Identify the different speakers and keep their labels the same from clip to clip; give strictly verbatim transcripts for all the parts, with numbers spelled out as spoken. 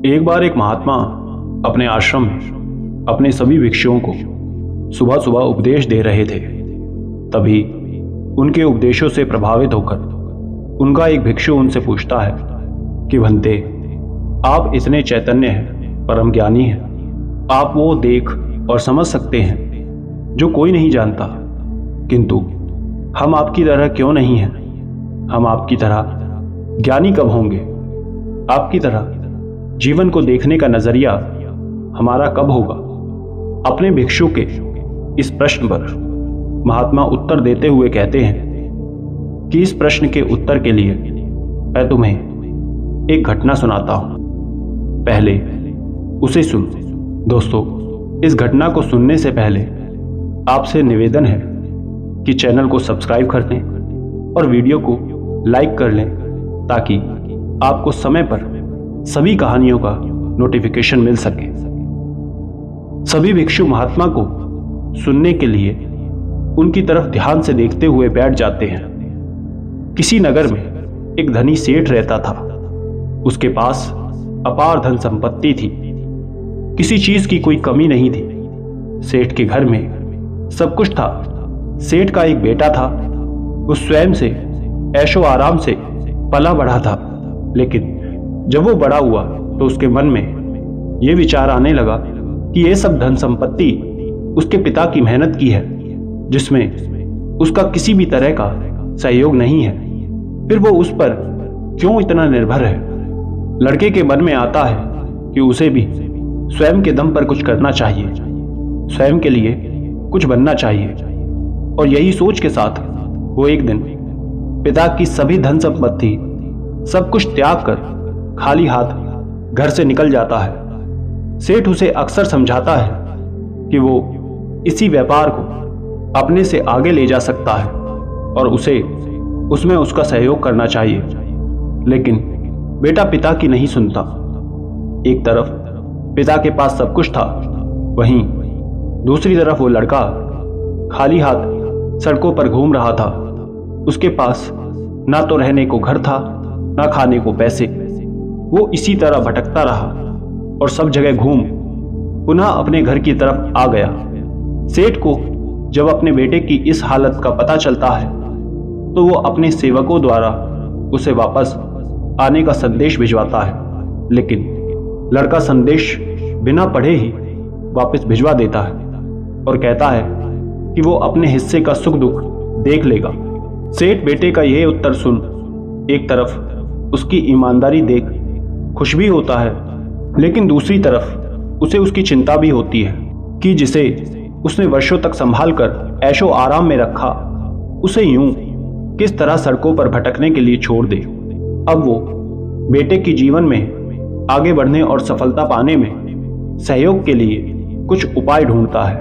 Speaker 1: एक बार एक महात्मा अपने आश्रम में अपने सभी भिक्षुओं को सुबह सुबह उपदेश दे रहे थे। तभी उनके उपदेशों से प्रभावित होकर उनका एक भिक्षु उनसे पूछता है कि भंते, आप इतने चैतन्य हैं, परम ज्ञानी हैं, आप वो देख और समझ सकते हैं जो कोई नहीं जानता, किंतु हम आपकी तरह क्यों नहीं हैं? हम आपकी तरह ज्ञानी कब होंगे? आपकी तरह जीवन को देखने का नजरिया हमारा कब होगा? अपने भिक्षु के इस प्रश्न पर महात्मा उत्तर देते हुए कहते हैं कि इस प्रश्न के उत्तर के लिए मैं तुम्हें एक घटना सुनाता हूं, पहले उसे सुन। दोस्तों, इस घटना को सुनने से पहले आपसे निवेदन है कि चैनल को सब्सक्राइब कर दें और वीडियो को लाइक कर लें ताकि आपको समय पर सभी कहानियों का नोटिफिकेशन मिल सके। सभी भिक्षु महात्मा को सुनने के लिए उनकी तरफ ध्यान से देखते हुए बैठ जाते हैं। किसी नगर में एक धनी सेठ रहता था। उसके पास अपार धन संपत्ति थी, किसी चीज की कोई कमी नहीं थी। सेठ के घर में सब कुछ था। सेठ का एक बेटा था, वो स्वयं से ऐशो आराम से पला बढ़ा था, लेकिन जब वो बड़ा हुआ तो उसके मन में ये विचार आने लगा कि ये सब धन संपत्ति उसके पिता की मेहनत की है, जिसमें उसका किसी भी तरह का सहयोग नहीं है। फिर वो उस पर क्यों इतना निर्भर है? लड़के के मन में आता है कि उसे भी स्वयं के दम पर कुछ करना चाहिए, स्वयं के लिए कुछ बनना चाहिए। और यही सोच के साथ वो एक दिन पिता की सभी धन संपत्ति सब कुछ त्याग कर खाली हाथ घर से निकल जाता है। सेठ उसे अक्सर समझाता है कि वो इसी व्यापार को अपने से आगे ले जा सकता है और उसे उसमें उसका सहयोग करना चाहिए, लेकिन बेटा पिता की नहीं सुनता। एक तरफ पिता के पास सब कुछ था, वहीं दूसरी तरफ वो लड़का खाली हाथ सड़कों पर घूम रहा था। उसके पास ना तो रहने को घर था, ना खाने को पैसे। वो इसी तरह भटकता रहा और सब जगह घूम पुनः अपने घर की तरफ आ गया। सेठ को जब अपने बेटे की इस हालत का पता चलता है तो वो अपने सेवकों द्वारा उसे वापस आने का संदेश भिजवाता है, लेकिन लड़का संदेश बिना पढ़े ही वापस भिजवा देता है और कहता है कि वो अपने हिस्से का सुख दुख देख लेगा। सेठ बेटे का यह उत्तर सुन एक तरफ उसकी ईमानदारी देख खुश भी होता है, लेकिन दूसरी तरफ उसे उसकी चिंता भी होती है कि जिसे उसने वर्षों तक संभाल कर ऐशो आराम में रखा, उसे यूं किस तरह सड़कों पर भटकने के लिए छोड़ दे। अब वो बेटे के जीवन में आगे बढ़ने और सफलता पाने में सहयोग के लिए कुछ उपाय ढूंढता है।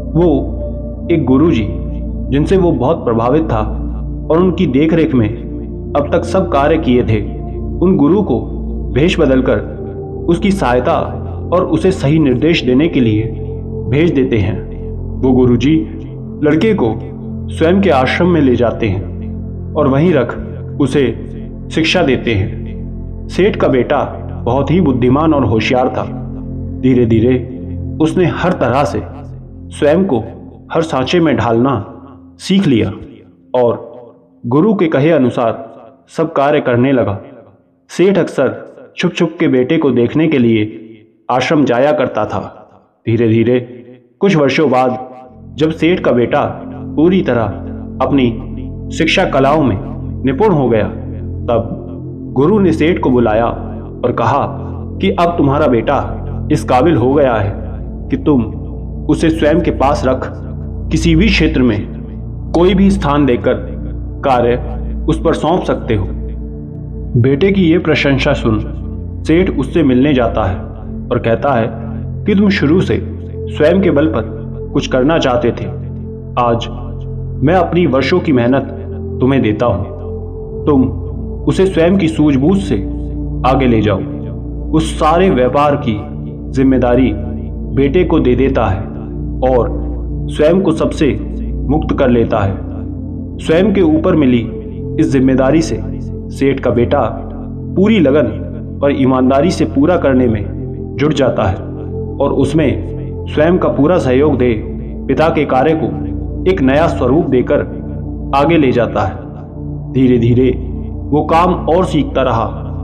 Speaker 1: वो एक गुरुजी जिनसे वो बहुत प्रभावित था और उनकी देखरेख में अब तक सब कार्य किए थे, उन गुरु को भेष बदलकर उसकी सहायता और उसे सही निर्देश देने के लिए भेज देते हैं। वो गुरुजी लड़के को स्वयं के आश्रम में ले जाते हैं और वहीं रख उसे शिक्षा देते हैं। सेठ का बेटा बहुत ही बुद्धिमान और होशियार था। धीरे धीरे उसने हर तरह से स्वयं को हर सांचे में ढालना सीख लिया और गुरु के कहे अनुसार सब कार्य करने लगा। सेठ अक्सर छुप छुप के बेटे को देखने के लिए आश्रम जाया करता था। धीरे धीरे कुछ वर्षों बाद जब सेठ का बेटा पूरी तरह अपनी शिक्षा कलाओं में निपुण हो गया, तब गुरु ने सेठ को बुलाया और कहा कि अब तुम्हारा बेटा इस काबिल हो गया है कि तुम उसे स्वयं के पास रख किसी भी क्षेत्र में कोई भी स्थान देकर कार्य उस पर सौंप सकते हो। बेटे की यह प्रशंसा सुन सेठ उससे मिलने जाता है और कहता है कि तुम शुरू से स्वयं के बल पर कुछ करना चाहते थे। आज मैं अपनी वर्षों की मेहनत तुम्हें देता हूं, तुम उसे स्वयं की सूझबूझ से आगे ले जाओ। उस सारे व्यापार की जिम्मेदारी बेटे को दे देता है और स्वयं को सबसे मुक्त कर लेता है। स्वयं के ऊपर मिली इस जिम्मेदारी से सेठ का बेटा पूरी लगन और ईमानदारी से पूरा करने में जुट जाता है और उसमें स्वयं का पूरा सहयोग दे पिता के कार्य को एक नया स्वरूप देकर आगे ले जाता है। धीरे धीरे वो काम और सीखता रहा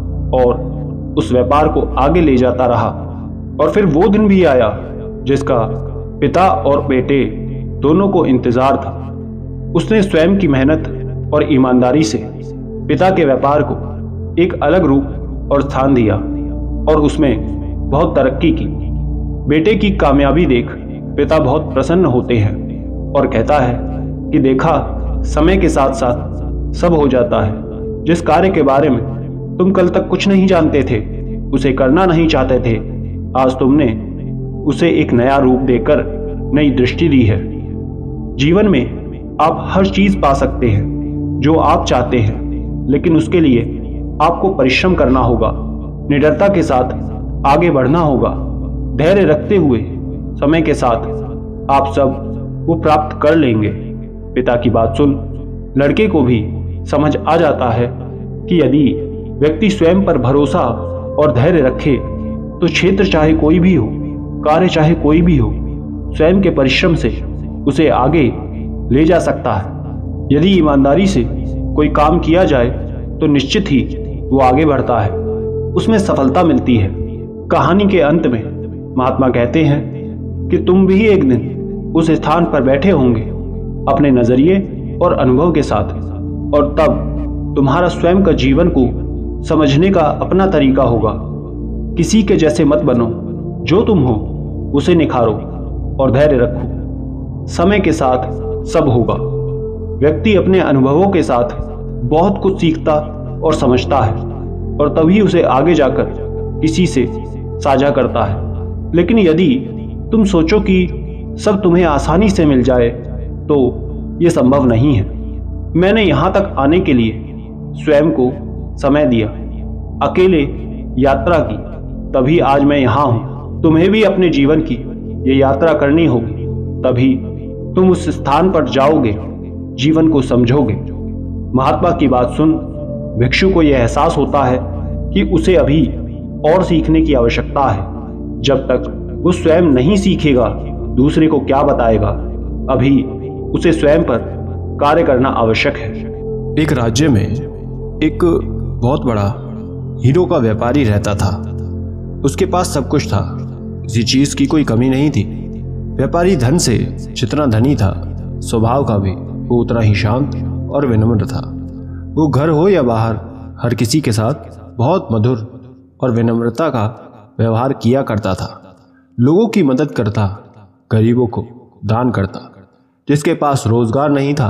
Speaker 1: और उस व्यापार को आगे ले जाता रहा और फिर वो दिन भी आया जिसका पिता और बेटे दोनों को इंतजार था। उसने स्वयं की मेहनत और ईमानदारी से पिता के व्यापार को एक अलग रूप और स्थान दिया और उसमें बहुत तरक्की की। बेटे की कामयाबी देख पिता बहुत प्रसन्न होते हैं और कहता है कि देखा, समय के साथ साथ सब हो जाता है। जिस कार्य के बारे में तुम कल तक कुछ नहीं जानते थे, उसे करना नहीं चाहते थे, आज तुमने उसे एक नया रूप देकर नई दृष्टि दी है। जीवन में आप हर चीज पा सकते हैं जो आप चाहते हैं, लेकिन उसके लिए आपको परिश्रम करना होगा, निडरता के साथ आगे बढ़ना होगा, धैर्य रखते हुए समय के साथ आप सब वो प्राप्त कर लेंगे। पिता की बात सुन लड़के को भी समझ आ जाता है कि यदि व्यक्ति स्वयं पर भरोसा और धैर्य रखे तो क्षेत्र चाहे कोई भी हो, कार्य चाहे कोई भी हो, स्वयं के परिश्रम से उसे आगे ले जा सकता है। यदि ईमानदारी से कोई काम किया जाए तो निश्चित ही वो आगे बढ़ता है, उसमें सफलता मिलती है। कहानी के अंत में महात्मा कहते हैं कि तुम भी एक दिन उस स्थान पर बैठे होंगे अपने नजरिए और अनुभव के साथ, और तब तुम्हारा स्वयं का जीवन को समझने का अपना तरीका होगा। किसी के जैसे मत बनो, जो तुम हो उसे निखारो और धैर्य रखो। समय के साथ सब होगा। व्यक्ति अपने अनुभवों के साथ बहुत कुछ सीखता और समझता है और तभी उसे आगे जाकर किसी से साझा करता है। लेकिन यदि तुम सोचो कि सब तुम्हें आसानी से मिल जाए तो ये संभव नहीं है। मैंने यहाँ तक आने के लिए स्वयं को समय दिया, अकेले यात्रा की, तभी आज मैं यहाँ हूँ। तुम्हें भी अपने जीवन की ये यात्रा करनी होगी, तभी तुम उस स्थान पर जाओगे, जीवन को समझोगे। महात्मा की बात सुन भिक्षु को यह एहसास होता है कि उसे अभी और सीखने की आवश्यकता है। जब तक वो स्वयं नहीं सीखेगा दूसरे को क्या बताएगा। अभी उसे स्वयं पर कार्य करना आवश्यक है।
Speaker 2: एक राज्य में एक बहुत बड़ा हीरो का व्यापारी रहता था। उसके पास सब कुछ था, किसी चीज की कोई कमी नहीं थी। व्यापारी धन से जितना धनी था, स्वभाव का भी वो उतना ही शांत और विनम्र था। वो घर हो या बाहर हर किसी के साथ बहुत मधुर और विनम्रता का व्यवहार किया करता था। लोगों की मदद करता, गरीबों को दान करता। जिसके पास रोजगार नहीं था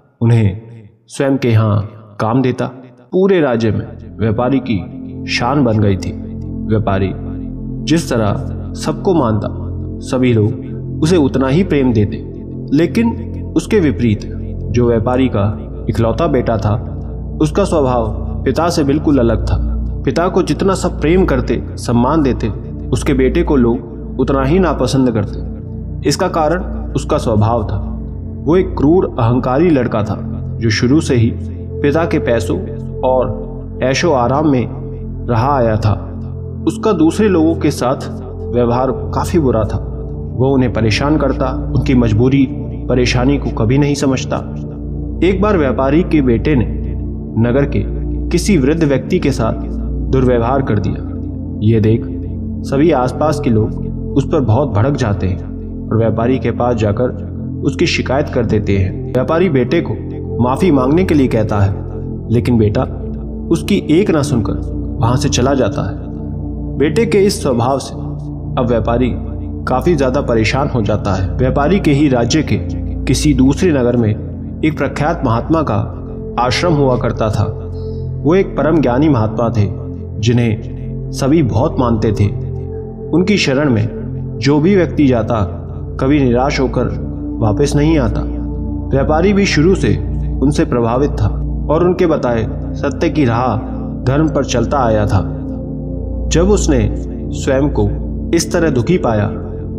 Speaker 2: उन्हें स्वयं के यहाँ काम देता। पूरे राज्य में व्यापारी की शान बन गई थी। व्यापारी जिस तरह सबको मानता, सभी लोग उसे उतना ही प्रेम देते। लेकिन उसके विपरीत जो व्यापारी का इकलौता बेटा था, उसका स्वभाव पिता से बिल्कुल अलग था। पिता को जितना सब प्रेम करते, सम्मान देते, उसके बेटे को लोग उतना ही नापसंद करते। इसका कारण उसका स्वभाव था। वो एक क्रूर अहंकारी लड़का था जो शुरू से ही पिता के पैसों और ऐशो आराम में रहा आया था। उसका दूसरे लोगों के साथ व्यवहार काफी बुरा था। वो उन्हें परेशान करता, उनकी मजबूरी परेशानी को कभी नहीं समझता। एक बार व्यापारी के बेटे ने नगर के किसी वृद्ध व्यक्ति के साथ दुर्व्यवहार कर दिया। ये देख सभी आसपास के लोग उस पर बहुत भड़क जाते हैं और व्यापारी के पास जाकर उसकी शिकायत कर देते हैं। व्यापारी बेटे को माफी मांगने के लिए कहता है, लेकिन बेटा उसकी एक ना सुनकर वहां से चला जाता है। बेटे के इस स्वभाव से अब व्यापारी काफी ज्यादा परेशान हो जाता है। व्यापारी के ही राज्य के किसी दूसरे नगर में एक प्रख्यात महात्मा का आश्रम हुआ करता था। वो एक परम ज्ञानी महात्मा थे जिन्हें सभी बहुत मानते थे। उनकी शरण में जो भी व्यक्ति जाता कभी निराश होकर वापस नहीं आता। व्यापारी भी शुरू से उनसे प्रभावित था और उनके बताए सत्य की राह धर्म पर चलता आया था। जब उसने स्वयं को इस तरह दुखी पाया,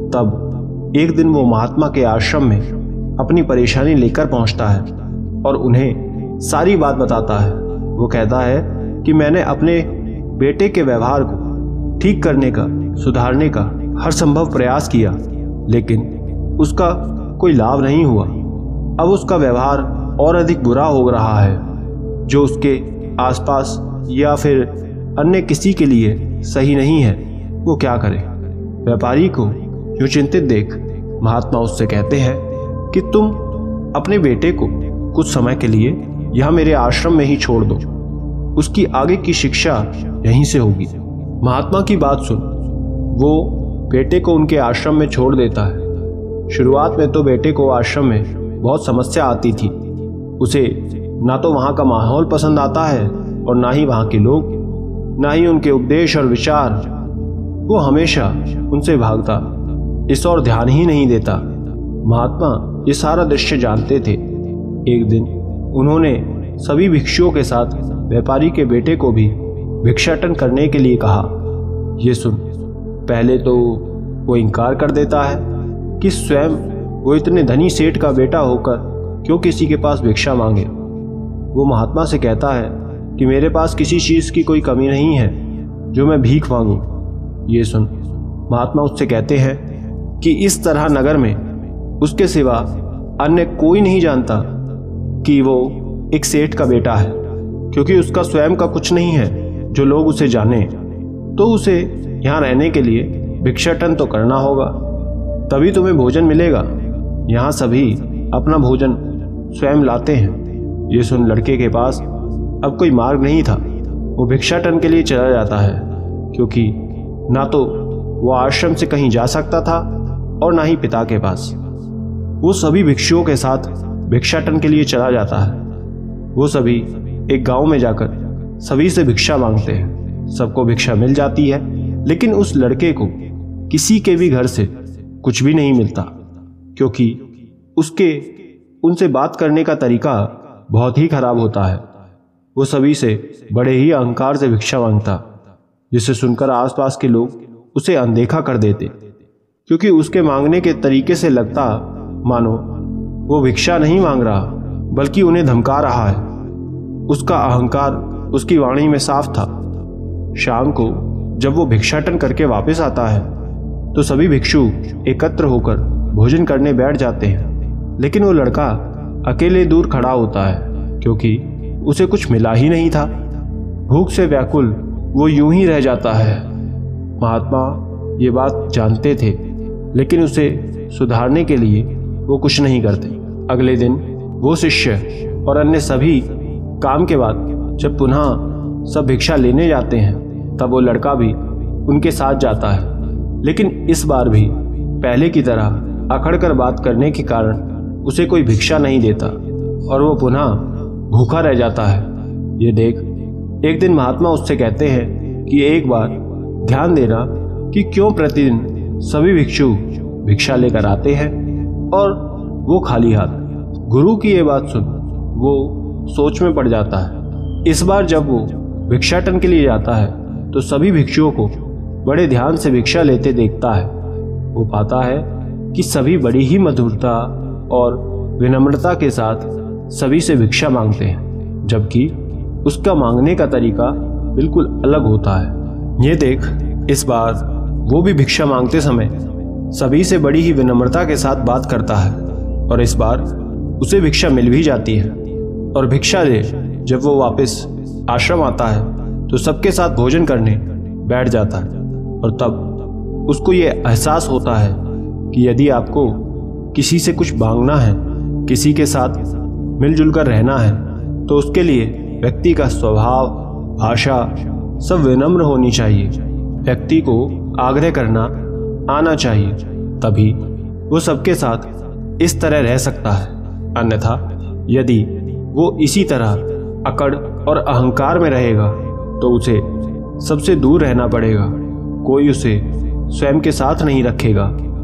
Speaker 2: तब एक दिन वो महात्मा के आश्रम में अपनी परेशानी लेकर पहुंचता है और उन्हें सारी बात बताता है। वो कहता है कि मैंने अपने बेटे के व्यवहार को ठीक करने का, सुधारने का हर संभव प्रयास किया, लेकिन उसका कोई लाभ नहीं हुआ। अब उसका व्यवहार और अधिक बुरा हो रहा है, जो उसके आसपास या फिर अन्य किसी के लिए सही नहीं है। वो क्या करे? व्यापारी को यूं चिंतित देख महात्मा उससे कहते हैं कि तुम अपने बेटे को कुछ समय के लिए यहाँ मेरे आश्रम में ही छोड़ दो, उसकी आगे की शिक्षा यहीं से होगी। महात्मा की बात सुन वो बेटे को उनके आश्रम में छोड़ देता है। शुरुआत में तो बेटे को आश्रम में बहुत समस्या आती थी। उसे ना तो वहाँ का माहौल पसंद आता है और ना ही वहाँ के लोग, ना ही उनके उपदेश और विचार। वो हमेशा उनसे भागता, इस और ध्यान ही नहीं देता। महात्मा ये सारा दृश्य जानते थे। एक दिन उन्होंने सभी भिक्षुओं के साथ व्यापारी के बेटे को भी भिक्षाटन करने के लिए कहा। ये सुन पहले तो वो इनकार कर देता है कि स्वयं वो इतने धनी सेठ का बेटा होकर क्यों किसी के पास भिक्षा मांगे। वो महात्मा से कहता है कि मेरे पास किसी चीज़ की कोई कमी नहीं है जो मैं भीख मांगूं। ये सुन महात्मा उससे कहते हैं कि इस तरह नगर में उसके सिवा अन्य कोई नहीं जानता कि वो एक सेठ का बेटा है, क्योंकि उसका स्वयं का कुछ नहीं है जो लोग उसे जाने। तो उसे यहाँ रहने के लिए भिक्षाटन तो करना होगा, तभी तुम्हें भोजन मिलेगा। यहाँ सभी अपना भोजन स्वयं लाते हैं। ये सुन लड़के के पास अब कोई मार्ग नहीं था। वो भिक्षाटन के लिए चला जाता है, क्योंकि ना तो वो आश्रम से कहीं जा सकता था और ना ही पिता के पास। वो सभी भिक्षुओं के साथ भिक्षाटन के लिए चला जाता है। वो सभी एक गांव में जाकर सभी से भिक्षा मांगते हैं। सबको भिक्षा मिल जाती है, लेकिन उस लड़के को किसी के भी घर से कुछ भी नहीं मिलता, क्योंकि उसके उनसे बात करने का तरीका बहुत ही खराब होता है। वो सभी से बड़े ही अहंकार से भिक्षा मांगता, जिसे सुनकर आसपास के लोग उसे अनदेखा कर देते, क्योंकि उसके मांगने के तरीके से लगता मानो वो भिक्षा नहीं मांग रहा बल्कि उन्हें धमका रहा है। उसका अहंकार उसकी वाणी में साफ था। शाम को जब वो भिक्षाटन करके वापस आता है तो सभी भिक्षु एकत्र होकर भोजन करने बैठ जाते हैं, लेकिन वो लड़का अकेले दूर खड़ा होता है, क्योंकि उसे कुछ मिला ही नहीं था। भूख से व्याकुल वो यूं ही रह जाता है। महात्मा ये बात जानते थे, लेकिन उसे सुधारने के लिए वो कुछ नहीं करते। अगले दिन वो शिष्य और अन्य सभी काम के बाद जब पुनः सब भिक्षा लेने जाते हैं, तब वो लड़का भी उनके साथ जाता है, लेकिन इस बार भी पहले की तरह अकड़कर बात करने के कारण उसे कोई भिक्षा नहीं देता और वो पुनः भूखा रह जाता है। ये देख एक दिन महात्मा उससे कहते हैं कि एक बार ध्यान देना कि क्यों प्रतिदिन सभी भिक्षु भिक्षा लेकर आते हैं और वो खाली हाथ। गुरु की ये बात सुन वो सोच में पड़ जाता है। इस बार जब वो भिक्षाटन के लिए जाता है तो सभी भिक्षुओं को बड़े ध्यान से भिक्षा लेते देखता है। वो पाता है कि सभी बड़ी ही मधुरता और विनम्रता के साथ सभी से भिक्षा मांगते हैं, जबकि उसका मांगने का तरीका बिल्कुल अलग होता है। ये देख इस बार वो भी भिक्षा मांगते समय सभी से बड़ी ही विनम्रता के साथ बात करता है और इस बार उसे भिक्षा मिल भी जाती है। और भिक्षा ले जब वो वापस आश्रम आता है तो सबके साथ भोजन करने बैठ जाता है। और तब उसको ये एहसास होता है कि यदि आपको किसी से कुछ मांगना है, किसी के साथ मिलजुल कर रहना है, तो उसके लिए व्यक्ति का स्वभाव, भाषा सब विनम्र होनी चाहिए। व्यक्ति को आग्रह करना आना चाहिए, तभी वो सबके साथ इस तरह रह सकता है। अन्यथा यदि वो इसी तरह अकड़ और अहंकार में रहेगा तो उसे सबसे दूर रहना पड़ेगा। कोई उसे स्वयं के साथ नहीं रखेगा।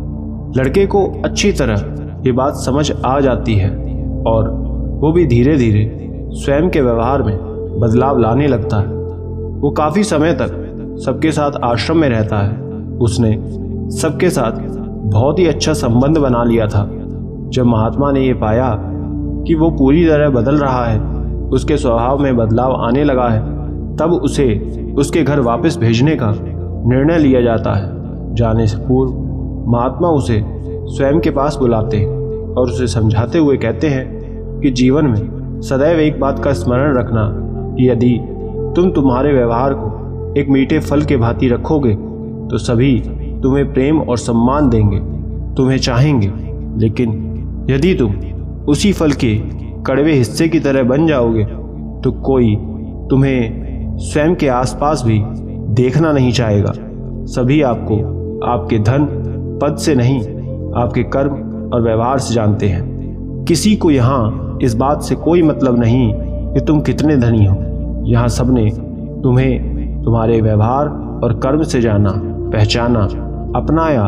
Speaker 2: लड़के को अच्छी तरह ये बात समझ आ जाती है और वो भी धीरे धीरे स्वयं के व्यवहार में बदलाव लाने लगता है। वो काफी समय तक सबके साथ आश्रम में रहता है। उसने सबके साथ बहुत ही अच्छा संबंध बना लिया था। जब महात्मा ने ये पाया कि वो पूरी तरह बदल रहा है, उसके स्वभाव में बदलाव आने लगा है, तब उसे उसके घर वापस भेजने का निर्णय लिया जाता है। जाने से पूर्व महात्मा उसे स्वयं के पास बुलाते हैं और उसे समझाते हुए कहते हैं कि जीवन में सदैव एक बात का स्मरण रखना कि यदि तुम तुम्हारे व्यवहार को एक मीठे फल के भांति रखोगे तो सभी तुम्हें प्रेम और सम्मान देंगे, तुम्हें चाहेंगे। लेकिन यदि तुम उसी फल के कड़वे हिस्से की तरह बन जाओगे तो कोई तुम्हें स्वयं के आसपास भी देखना नहीं चाहेगा। सभी आपको आपके धन पद से नहीं, आपके कर्म और व्यवहार से जानते हैं। किसी को यहाँ इस बात से कोई मतलब नहीं कि तुम कितने धनी हो। यहाँ सबने तुम्हें तुम्हारे व्यवहार और कर्म से जाना, पहचाना, अपनाया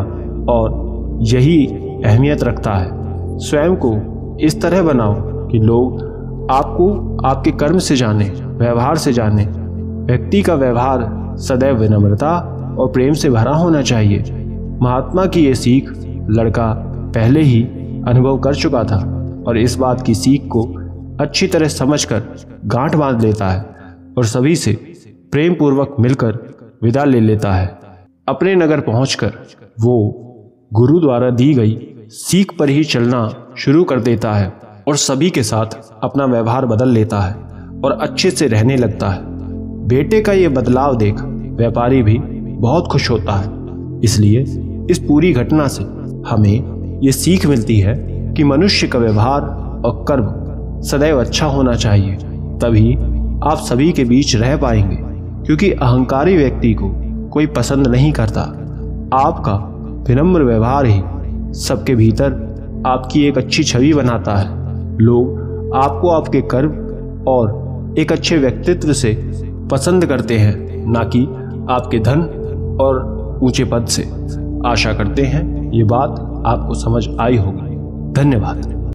Speaker 2: और यही अहमियत रखता है। स्वयं को इस तरह बनाओ कि लोग आपको आपके कर्म से जाने, व्यवहार से जाने। व्यक्ति का व्यवहार सदैव विनम्रता और प्रेम से भरा होना चाहिए। महात्मा की ये सीख लड़का पहले ही अनुभव कर चुका था और इस बात की सीख को अच्छी तरह समझकर गांठ बांध लेता है और सभी से प्रेम पूर्वक मिलकर विदा ले लेता है। अपने नगर पहुंचकर वो गुरु द्वारा दी गई सीख पर ही चलना शुरू कर देता है और सभी के साथ अपना व्यवहार बदल लेता है और अच्छे से रहने लगता है। बेटे का ये बदलाव देख व्यापारी भी बहुत खुश होता है। इसलिए इस पूरी घटना से हमें ये सीख मिलती है कि मनुष्य का व्यवहार और कर्म सदैव अच्छा होना चाहिए, तभी आप सभी के बीच रह पाएंगे। क्योंकि अहंकारी व्यक्ति को कोई पसंद नहीं करता। आपका विनम्र व्यवहार ही सबके भीतर आपकी एक अच्छी छवि बनाता है। लोग आपको आपके कर्म और एक अच्छे व्यक्तित्व से पसंद करते हैं, ना कि आपके धन और ऊंचे पद से। आशा करते हैं ये बात आपको समझ आई होगी। धन्यवाद।